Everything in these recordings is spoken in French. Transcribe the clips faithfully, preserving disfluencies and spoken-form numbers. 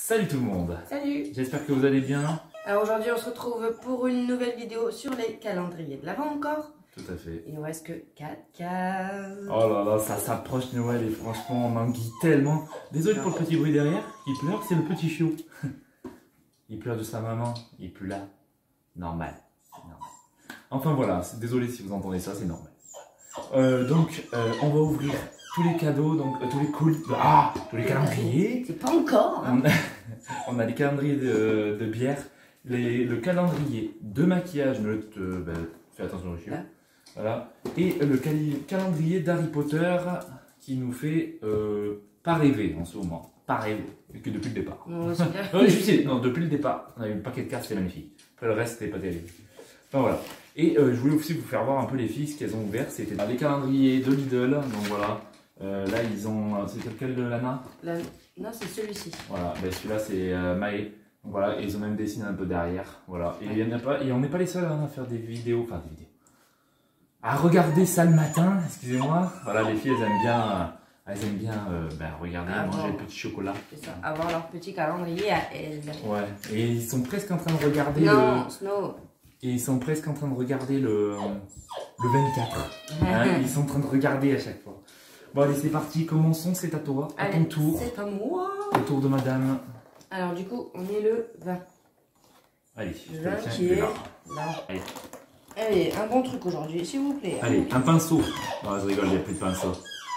Salut tout le monde. Salut. J'espère que vous allez bien. Alors aujourd'hui on se retrouve pour une nouvelle vidéo sur les calendriers de l'Avent encore. Tout à fait. Il nous reste que quatre cases. Oh là là, ça s'approche Noël et franchement on m'enguille tellement. Désolé pour le petit bruit derrière. Il pleure, c'est le petit chiot. Il pleure de sa maman, il est plus là. Normal. normal. Enfin voilà, désolé si vous entendez ça, c'est normal. Euh, donc euh, on va ouvrir tous les cadeaux, donc euh, tous les colis, ah, tous les calendriers. C'est pas encore. Hein. On, a, on a les calendriers de, de bière, les, le calendrier de maquillage, ne te, ben, fais attention au chiot. Ah. Voilà. Et le cali, calendrier d'Harry Potter qui nous fait euh, pas rêver en ce moment. Pas rêver, que depuis le départ. Non, c'est bien. non, je sais, non, depuis le départ, on a eu un paquet de cartes, c'était magnifique. Après le reste, c'était pas terrible. Enfin voilà. Et euh, je voulais aussi vous faire voir un peu les filles, ce qu'elles ont ouvert. C'était les calendriers de Lidl, donc voilà. Euh, là, ils ont. C'était lequel de Lana? La... Non, c'est celui-ci. Voilà, ben, celui-là, c'est euh, Maë. Donc voilà, et ils ont même dessiné un peu derrière. Voilà. Et, il y en a pas, et on n'est pas les seuls hein, à faire des vidéos. Enfin, des vidéos. À regarder ça le matin, excusez-moi. Voilà, les filles, elles aiment bien. Euh, elles aiment bien euh, ben, regarder, ah, manger bon. le petit chocolat. C'est ça, avoir leur petit calendrier à elles. Ouais, et ils sont presque en train de regarder. Non, le... Snow. Et ils sont presque en train de regarder le, le vingt-quatre. Hein, ils sont en train de regarder à chaque fois. Bon allez c'est parti, commençons, c'est à toi, à allez, ton tour. C'est à moi. Au tour de madame. Alors du coup, on est le vingt. Allez, le vingt qui est là. là. Allez. Allez, un bon truc aujourd'hui, s'il vous plaît. Allez, un pinceau. Non, je rigole, il n'y a plus de pinceau.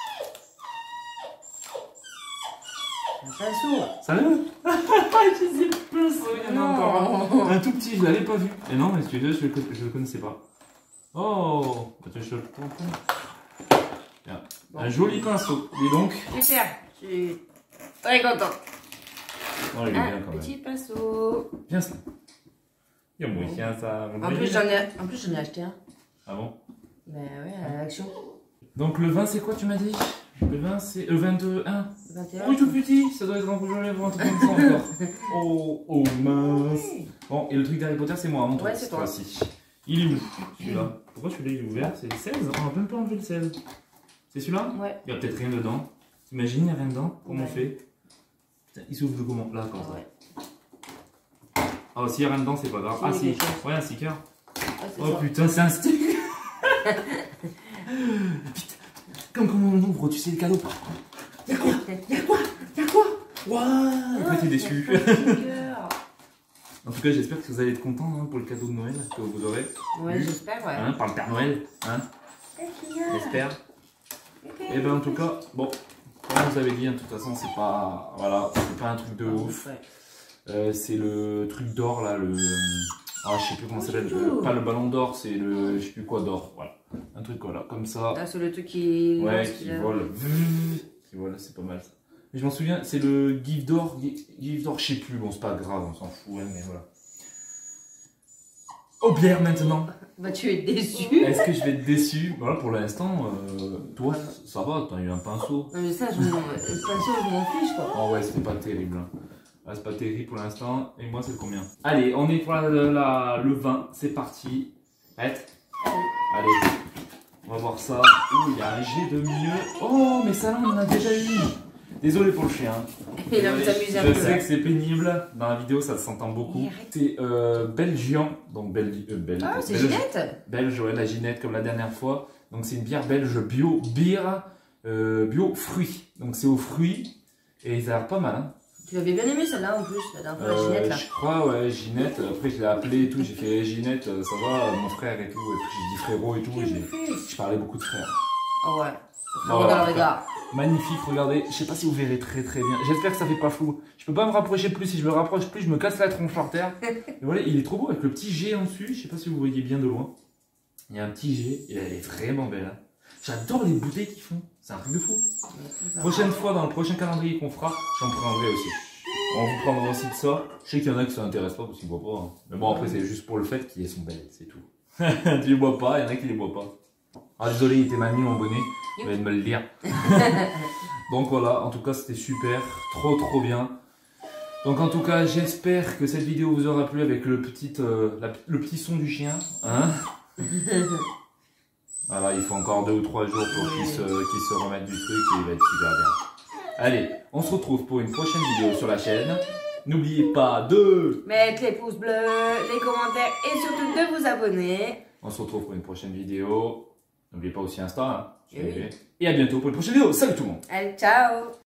Un pinceau. Sérieux? Je sais le pinceau, il y en a encore un. Un tout petit, je l'avais pas vu. Et non, mais celui-là, je ne le connaissais pas. Oh, attends, je le prends. Bon. Un joli pinceau, dis donc. Super, je suis très content. Oh, il est bien quand même. Petit pinceau. Bien ça. Il y a bon. Tiens, ça. En plus, j'en ai, en plus, j'en ai acheté un. Ah bon? Ben ouais, à l'action. Donc le vingt, c'est quoi, tu m'as dit? Le vingt, c'est. Le vingt-deux, un. vingt et un. Oui, tout petit, ça doit être un rouge à lèvres, un truc comme ça encore. Oh, oh mince. Bon, et le truc d'Harry Potter, c'est moi, à mon tour. Ouais, c'est toi. Il est où celui-là? Pourquoi celui-là il est ouvert? C'est le seize? On a même pas enlevé le seize. C'est celui-là? Ouais. Il n'y a peut-être rien dedans. T'imagines, il n'y a rien dedans? Comment ouais. on fait? Putain, il s'ouvre de comment? Là, comme ça. Ouais. Ah, s'il n'y a rien dedans, c'est pas grave. Ah, si. Ouais, un sticker. Ah, oh ça. Putain, c'est un sticker. Putain, comme comment on ouvre, tu sais, le cadeau. Y'a quoi? Y'a quoi? Y'a quoi? Waouh! Après, t'es déçu. En tout cas, j'espère que vous allez être contents hein, pour le cadeau de Noël que vous aurez. Ouais, j'espère, ouais. Hein, par le Père Noël. Hein? J'espère. Okay. Et ben en tout cas, bon, comme vous avez dit, hein, de toute façon, c'est pas, voilà, c'est pas un truc de ouf. Euh, c'est le truc d'or là, le, ah, je sais plus comment ça s'appelle, pas le ballon d'or, c'est le, je sais plus quoi d'or, voilà, un truc voilà, comme ça. Ah, c'est le truc qui, ouais, qui, qui vole, qui vole, c'est pas mal ça. Mais je m'en souviens, c'est le Give d'or, Give d'or, je sais plus, bon c'est pas grave, on s'en fout, hein, mais voilà. Aux bières maintenant. Bah tu es déçu. Est-ce que je vais être déçu? Voilà, pour l'instant, euh, toi, ça va, t'as eu un pinceau. Non mais ça, je le pinceau, je m'en fiche quoi. Oh ouais, c'était pas terrible. Hein. Ah, c'est pas terrible pour l'instant. Et moi, c'est combien? Allez, on est pour la, la, le vingt, c'est parti. Prête? Allez, on va voir ça. Ouh, il y a un jet de milieu. Oh, mais ça là, on en a déjà eu. Désolé pour le chien. Il va s'amuser un peu. Je sais que c'est pénible. Dans la vidéo, ça s'entend beaucoup. C'est euh, Belgian. Donc, Bel euh, Bel ah, c'est Ginette. Belge, ouais, la Ginette, comme la dernière fois. Donc, c'est une bière belge bio, bière euh, bio fruits. Donc, c'est aux fruits. Et ils ont l'air pas mal. Hein. Tu l'avais bien aimé celle-là en plus, la dernière fois, la Ginette là. Je crois, ouais, Ginette. Après, je l'ai appelée et tout. J'ai fait Ginette, ça va, mon frère et tout. Et puis, j'ai dit frérot et tout. Et je parlais beaucoup de frères. Oh ouais. Bon, voilà, regard. Magnifique, regardez. Je sais pas si vous verrez très très bien. J'espère que ça fait pas flou. Je peux pas me rapprocher plus. Si je me rapproche plus, je me casse la tronche par terre. Et voilà, il est trop beau avec le petit G en dessus. Je sais pas si vous voyez bien de loin. Il y a un petit G et elle est vraiment belle. Hein. J'adore les bouteilles qu'ils font. C'est un truc de fou. Prochaine fois, dans le prochain calendrier qu'on fera, j'en prendrai aussi. On vous prendra aussi de ça. Je sais qu'il y en a qui ça intéresse pas parce qu'ils boivent pas. Hein. Mais bon, après, c'est juste pour le fait qu'elles sont belles, c'est tout. Tu les bois pas, il y en a qui les boivent pas. Ah, désolé, il était mal mis mon bonnet. Il vient de me le dire. Donc voilà, en tout cas, c'était super. Trop, trop bien. Donc en tout cas, j'espère que cette vidéo vous aura plu avec le petit, euh, la, le petit son du chien. Hein? Voilà, il faut encore deux ou trois jours pour qu'il se, qu'il se remette du truc et il va être super bien. Allez, on se retrouve pour une prochaine vidéo sur la chaîne. N'oubliez pas de mettre les pouces bleus, les commentaires et surtout de vous abonner. On se retrouve pour une prochaine vidéo. N'oubliez pas aussi Insta. Hein. Et, oui. Et à bientôt pour une prochaine vidéo. Salut tout le monde. Allez, ciao.